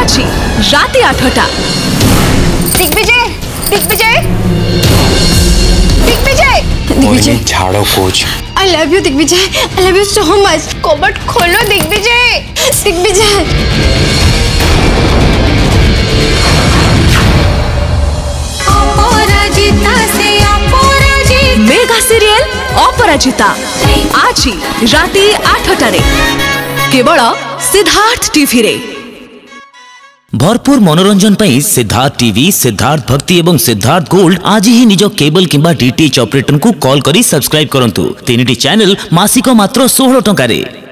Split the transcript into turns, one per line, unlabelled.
आछि राति 8टा।
दिग्विजय दिग्विजय दिग्विजय दिग्विजय
झाड़ो कोच।
I love you Digvijay, I love you so much. कबट खोलो दिग्विजय दिग्विजय।
मेगा सीरियल अपराजिता आज राति 8टा केवल सिद्धार्थ टीवी रे।
भरपूर मनोरंजन पर सिद्धार्थ टीवी, सिद्धार्थ भक्ति एवं सिद्धार्थ गोल्ड आज ही निज केबल किंबा डीटीएच ऑपरेटर को कॉल करी सब्सक्राइब करंतु। 3टी चैनल मासिक मात्र 16 टंका रे।